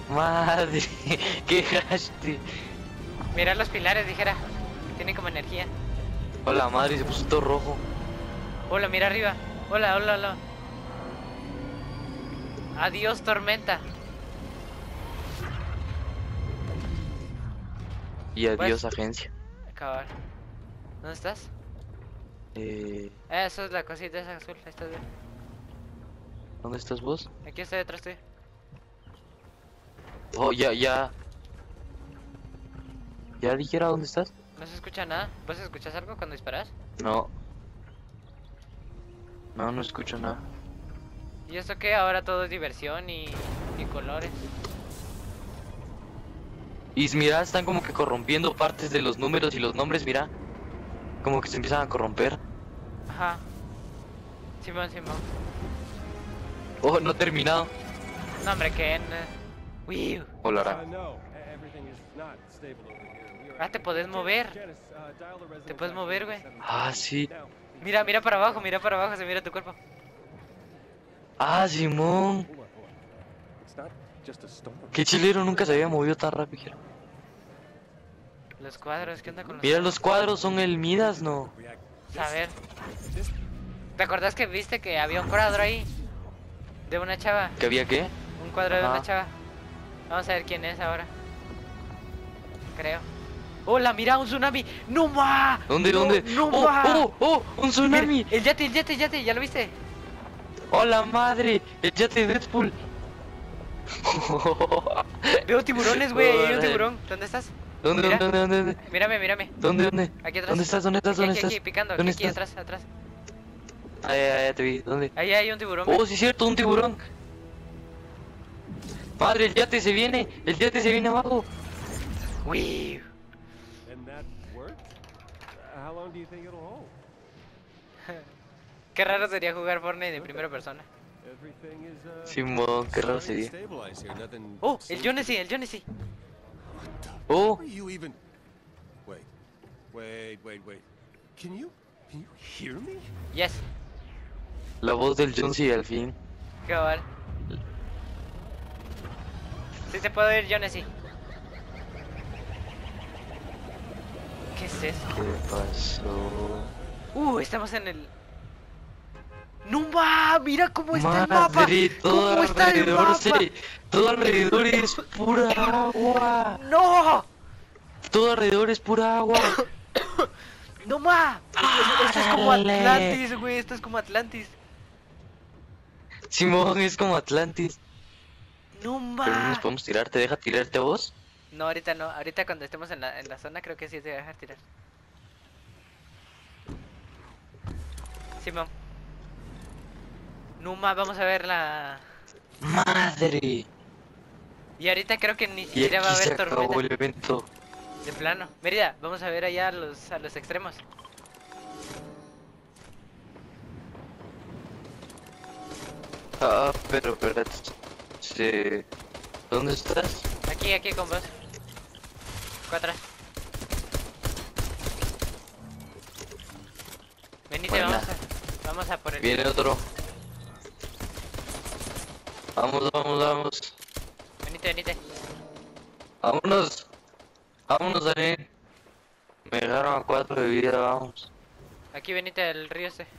Madre, qué hasty. Mira los pilares, dijera. Tiene como energía. Hola, madre, se puso todo rojo. Hola, mira arriba. Hola, hola, hola. Adiós, tormenta. Y adiós, Pues- agencia. Acabar. ¿Dónde estás? Eso es la cosita esa azul. Ahí estás bien. ¿Dónde estás vos? Aquí estoy detrás tuyo. Oh, ya. ¿Ya dijera dónde estás? No se escucha nada. ¿Vos escuchas algo cuando disparas? No. No escucho nada. ¿Y eso qué? Ahora todo es diversión y colores. Y mira, están como que corrompiendo partes de los números y los nombres, mira. Como que se empiezan a corromper. Ajá. Simón. Oh, no he terminado. No, hombre, que... Uy. Hola, Ara. Ah, te podés mover. Te puedes mover, güey. Ah, sí. Mira para abajo, se mira tu cuerpo. Ah, Simón. Qué chilero, nunca se había movido tan rápido. Los cuadros, ¿qué onda con los Mira, los cuadros son el Midas, ¿no? A ver. ¿Te acordás que viste que había un cuadro ahí? De una chava. ¿Que había qué? Un cuadro de Ajá. una chava. Vamos a ver quién es ahora. Creo. ¡Hola, mira, un tsunami! ¡No ma! ¿Dónde, ¡No, dónde? ¡No ma! ¡Oh! ¡Un tsunami! Mira, el yate, ¿ya lo viste? ¡Hola, madre! ¡El yate de Deadpool! Veo tiburones, güey, hay un Órale. tiburón. ¿Dónde estás? ¿Dónde? Mírame. ¿Dónde? Aquí atrás. ¿Dónde estás? Aquí, picando, ¿Dónde aquí, estás? atrás. Ya te vi. ¿Dónde? Ahí hay un tiburón. Oh, sí es cierto, un tiburón. Madre, el yate se viene abajo. Uy. Qué raro sería jugar Fortnite de primera persona. Simón, qué raro sería. Oh, el Jonesy. Oh, Wait. Can you hear me? Yes, la voz del Jonesy al fin. qué mal. Sí te puedo ir, Jonesy. ¿Qué es eso? ¿Qué pasó? Estamos en el... ¡No ma! ¡Mira cómo está el mapa! Madre, todo ¿Cómo está el alrededor mapa? todo alrededor es pura agua. ¡No! Todo alrededor es pura agua. ¡No ma! Esto es como ¡Árale! Atlantis, güey. Esto es como Atlantis. Simón, es como Atlantis. ¡No Pero no nos ma! podemos tirar, ¿te deja tirarte a vos? No, ahorita no. Ahorita cuando estemos en la zona creo que sí te voy a dejar tirar. Simón. No ma, vamos a ver la... Madre. Y ahorita creo que ni Y siquiera va a aquí se haber acabó tormenta. el evento. De plano. Mérida, vamos a ver allá a los extremos. Ah, pero espérate. ¿Dónde estás? Aquí con vos. 4. Venite, Buena. vamos a por el... Viene otro. Vamos. Venite. Vámonos, Daniel. Me dejaron a 4 de vida, vamos. Aquí venite al río ese.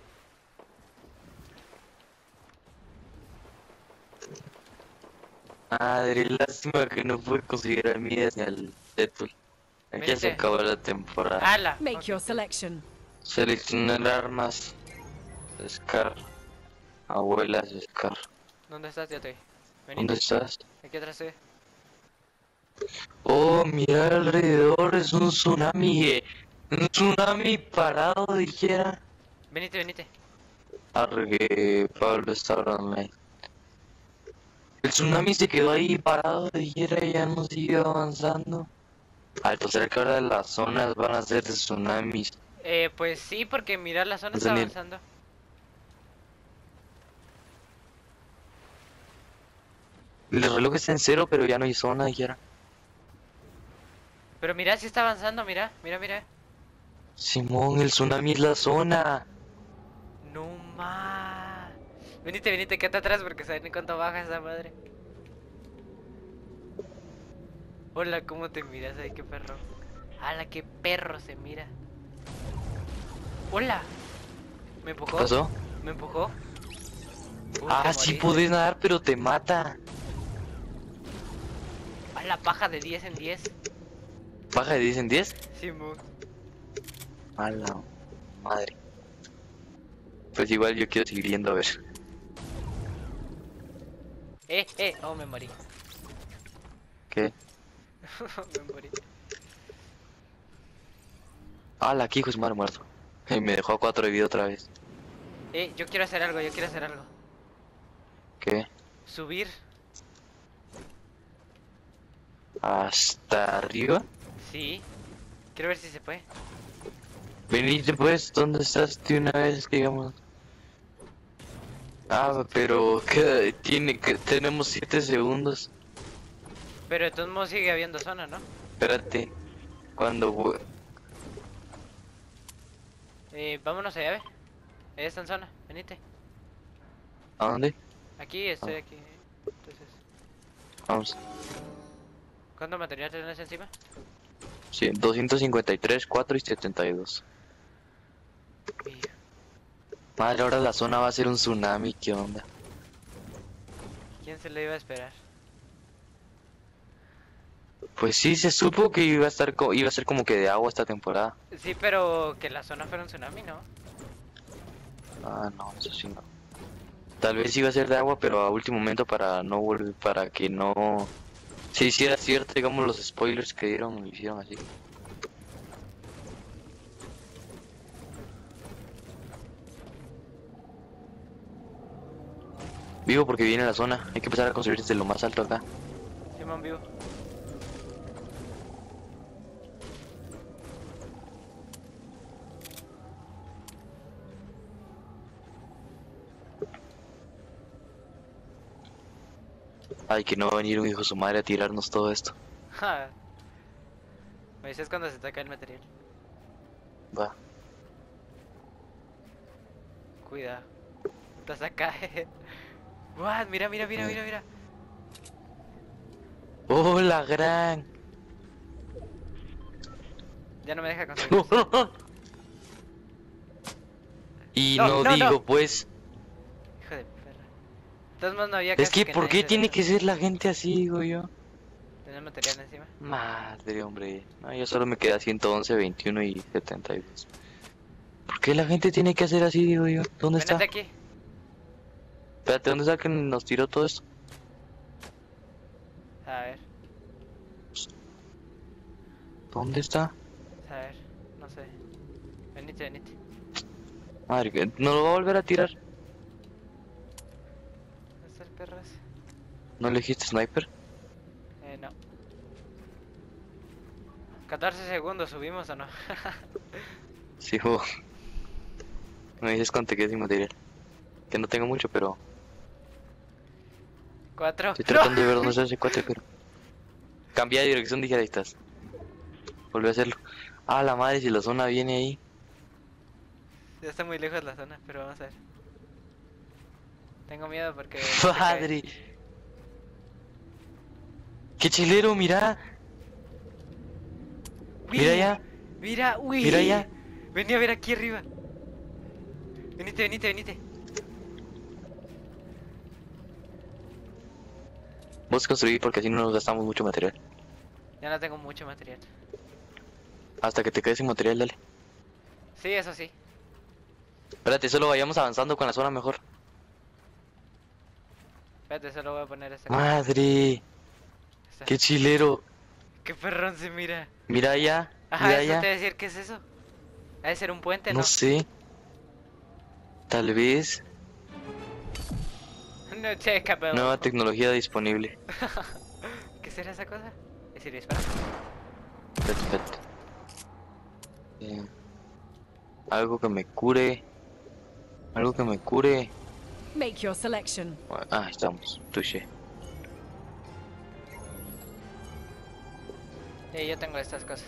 Madre, lástima que no pude conseguir al Midas ni al Deadpool. Ya se Vente. acabó la temporada. ¡Hala! Make Ok. your selection. Seleccionar armas. Scar. Abuelas, Scar. ¿Dónde estás? Ya te vi. ¿Dónde Venite. estás? Aquí atrás estoy. Oh, mira alrededor, es un tsunami. Un tsunami parado, dijera. Venite. Arre, Pablo está online. El tsunami se quedó ahí parado, dijera, y ya no sigue avanzando. Al parecer que ahora las zonas van a ser de tsunamis. Pues sí, porque mira, la zona está Daniel. avanzando. El reloj está en 0, pero ya no hay zona, dijera. Pero mira, sí está avanzando, mira. Simón, el tsunami es la zona. No ma. Venite, quédate atrás porque saben cuánto baja esa madre. Hola, ¿cómo te miras? Ay, qué perro. ¡Hala, qué perro se mira! ¡Hola! ¿Me empujó? ¿Qué pasó? ¿Me empujó? Ah, te sí moriste. puedes nadar, pero te mata. ¡A la paja de 10 en 10! ¿Baja de 10 en 10? Simón. A la madre. Pues igual yo quiero seguir yendo a ver. Oh, me morí. ¿Qué? Me morí. La que hijo es madre muerto. Y me dejó a 4 de vida otra vez. Yo quiero hacer algo, yo quiero hacer algo. ¿Qué? Subir. ¿Hasta arriba? Sí. Quiero ver si se puede. Venite pues, ¿dónde estás de una vez, digamos? Pero que tenemos 7 segundos. Pero de todos modos sigue habiendo zona, ¿no? Espérate. Cuando Vámonos allá, ve. Ahí está en zona, venite. ¿A dónde? Aquí, estoy aquí. Entonces, Vamos. ¿cuánto material tenés encima? Sí, 253, 4 y 72. Mío. Madre, ahora la zona va a ser un tsunami, ¿qué onda? ¿Quién se le iba a esperar? Pues sí, se supo que iba a estar iba a ser como que de agua esta temporada. Sí, pero que la zona fuera un tsunami, ¿no? No, eso sí no. Tal vez iba a ser de agua, pero a último momento para no volver, para que no se hiciera cierto, digamos, los spoilers que dieron, lo hicieron así. Vivo porque viene la zona, hay que empezar a construir desde lo más alto acá. Simón vivo. Ay, que no va a venir un hijo de su madre a tirarnos todo esto. Ja. Me dices cuando se te cae el material. Va. Cuidado. Estás acá. What? Mira, mira, mira, mira, mira. ¡Oh, la gran! Ya no me deja construir. Y No, no, no, digo, no. pues. Hijo de perra. De todos modos no había Es casi que, ¿por nadie qué se tiene deja. que ser la gente así, digo yo? Tener material encima. Madre, hombre. No, yo solo me quedé a 111, 21 y 72. ¿Por qué la gente tiene que hacer así, digo yo? ¿Dónde está? Vénete aquí. Espérate, ¿dónde está que nos tiró todo esto? A ver, ¿Dónde está? a ver. No sé. Venite, venite. Madre, que ¿nos lo va a volver a tirar? ¿Dónde está el perro ese? ¿No elegiste sniper? No. 14 segundos, ¿subimos o no? Sí, me dices cuánto te queda sin material. Que no tengo mucho, pero 4. estoy tratando de ver dónde está ese cuate, pero... Cambia de dirección, dije, ahí estás. Volví a hacerlo. La madre, si la zona viene ahí. Ya está muy lejos la zona, pero vamos a ver. Tengo miedo porque... ¡Padre! ¡Qué chilero, mira! Uy, Mira ya, Mira, uy. mira ya. Vení a ver aquí arriba. Venite, venite, venite. Vos construir porque así no nos gastamos mucho material. Ya no tengo mucho material. Hasta que te quedes sin material, dale. Sí, eso sí. Espérate, solo vayamos avanzando con la zona mejor. Espérate, solo voy a poner esta. Madre, Esta. qué chilero. Qué perrón se mira. Mira ya, Ajá, mira eso ya. te voy a decir, ¿qué es eso? Ha de ser un puente, ¿no? No sé. Tal vez. No, checa, pero... Nueva tecnología disponible. ¿Qué será esa cosa? ¿Es decir, dispara? Espérate, espérate. Algo que me cure. Algo que me cure. Make your selection. Ahí estamos. Touché. Yo tengo estas cosas.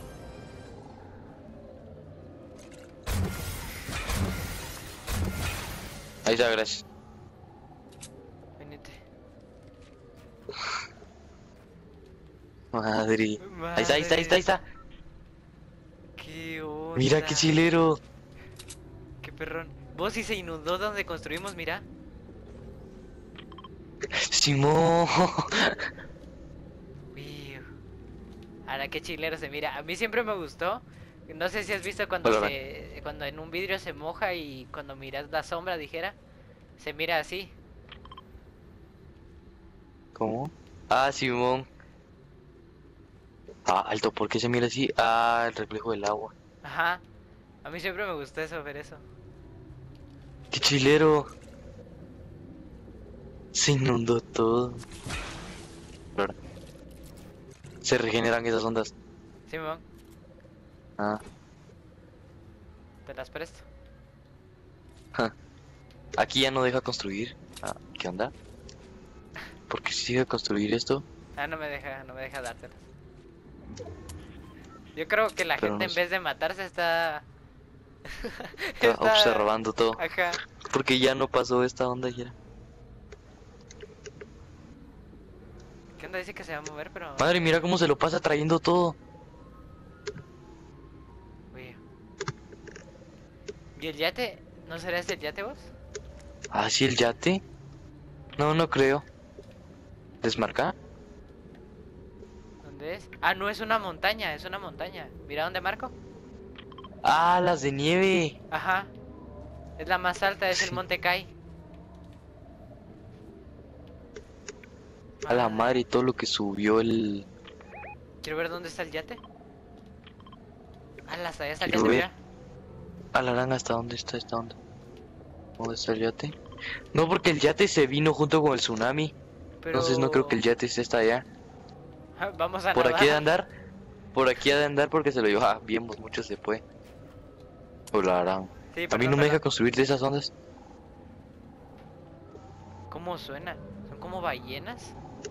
Ahí está, gracias. Madre. Ahí está, ahí está, ahí está, ahí está. Qué onda. Mira qué chilero. Qué perrón. Vos sí se inundó donde construimos, mira. Simón. Uy. Ahora qué chilero se mira. A mí siempre me gustó. No sé si has visto cuando Hola, cuando en un vidrio se moja y cuando miras la sombra, dijera, se mira así. ¿Cómo? Ah, Simón. Ah, alto, ¿por qué se mira así? Ah, el reflejo del agua. Ajá. A mí siempre me gustó eso, ver eso. ¡Qué chilero! Se inundó todo. Claro. Se regeneran esas ondas. Simón, Ah, te las presto. ja. Aquí ya no deja construir. Ah, ¿qué onda? ¿Por qué sigue construir esto? Ah, no me deja dártelas. Yo creo que la Pero gente no en sé. vez de matarse está... Está observando todo. Ajá. Porque ya no pasó esta onda ya. ¿Qué onda? Dice que se va a mover, pero... Madre, mira cómo se lo pasa trayendo todo. Uy. ¿Y el yate? ¿No será ese el yate vos? Ah, sí, el yate. No, no creo. ¿Desmarca? ¿Dónde es? Ah, no, es una montaña, es una montaña. Mira dónde marco. Ah, las de nieve. Ajá. Es la más alta, es el Sí. Monte Kai. A la madre, todo lo que subió el... Quiero ver dónde está el yate. Hasta allá está el Quiero yate, ver. mira. A la gran, ¿hasta dónde está esta onda? ¿Dónde está el yate? No, porque el yate se vino junto con el tsunami. Pero... Entonces no creo que el yate esté hasta allá. Vamos a Por nadar. aquí ha de andar. Por aquí ha de andar porque se lo llevó. Ah, bien, pues mucho se fue. O la gran. Sí, A mí perdón, no me deja perdón. construir de esas ondas. ¿Cómo suena? ¿Son como ballenas?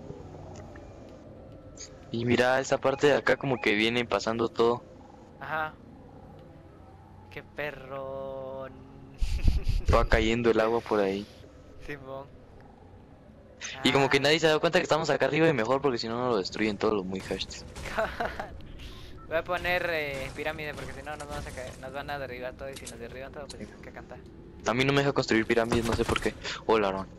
Y mira, esta parte de acá como que viene pasando todo. Ajá. Qué perrón. Va cayendo el agua por ahí. Simón. Y como que Ah. nadie se ha dado cuenta que estamos acá arriba y mejor porque si no nos lo destruyen todos los muy hashtag. Voy a poner pirámide porque si no nos vamos a caer, nos van a derribar todo y si nos derriban todo pues que cantar. A mí no me deja construir pirámides, no sé por qué. Hola, Aaron.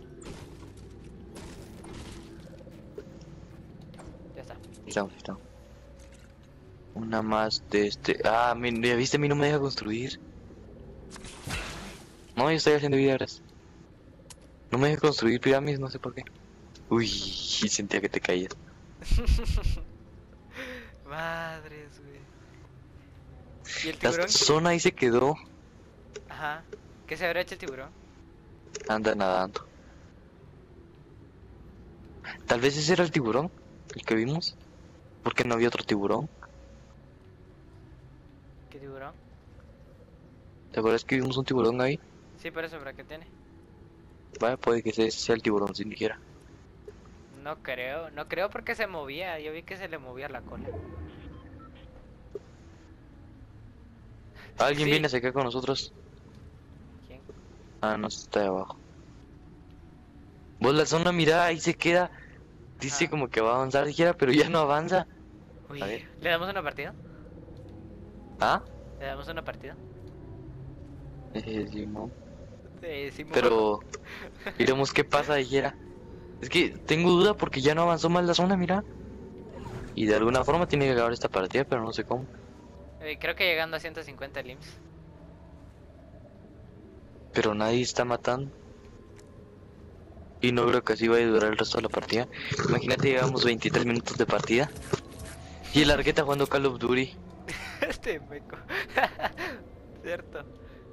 Ya está. Estamos, estamos. Una más de este. Ah, ya viste, a mí no me deja construir. No, yo estoy haciendo videos. No me deja construir pirámides, no sé por qué. Uy, sentía que te caías. Madres, güey. ¿Y el La tiburón? zona ahí se quedó. Ajá. ¿Qué se habrá hecho el tiburón? Anda nadando. Tal vez ese era el tiburón, el que vimos. Porque no había otro tiburón. ¿Qué tiburón? ¿Te acuerdas que vimos un tiburón ahí? Sí, por eso, ¿para qué tiene? Vaya, puede que ese sea el tiburón sin ligera. No creo porque se movía, yo vi que se le movía la cola. ¿Alguien Sí. viene hacia acá con nosotros? ¿Quién? Ah, no, está de abajo. Vos la zona, mira, ahí se queda. Dice Ajá. como que va a avanzar ligera, pero ya no avanza. Uy, A ver. ¿le damos una partida? ¿Ah? ¿Le damos una partida? Simón. Simón. Pero miremos qué pasa ligera. Es que tengo duda porque ya no avanzó más la zona, mira. Y de alguna forma tiene que acabar esta partida, pero no sé cómo. Creo que llegando a 150 limbs. Pero nadie está matando. Y no creo que así vaya a durar el resto de la partida. Imagínate, llevamos 23 minutos de partida. Y el Argueta jugando Call of Duty. Este meco. Cierto.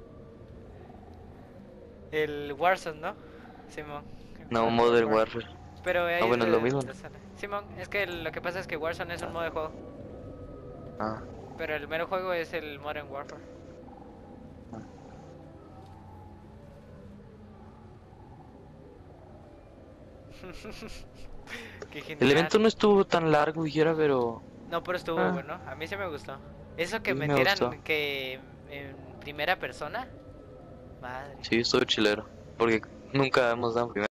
El Warzone, ¿no? Simón. No, Modern Warfare. Pero ahí bueno, es lo de- mismo. de sala. Simón, es que lo que pasa es que Warzone es un modo de juego. Ah, Pero el mero juego es el Modern Warfare. Qué genial. el evento no estuvo tan largo, dijera, pero... No, pero estuvo Ah. bueno. A mí sí me gustó. Eso que Sí, me metieran gustó. que en primera persona. Madre. Sí, estuvo chilero. Porque nunca hemos dado primero.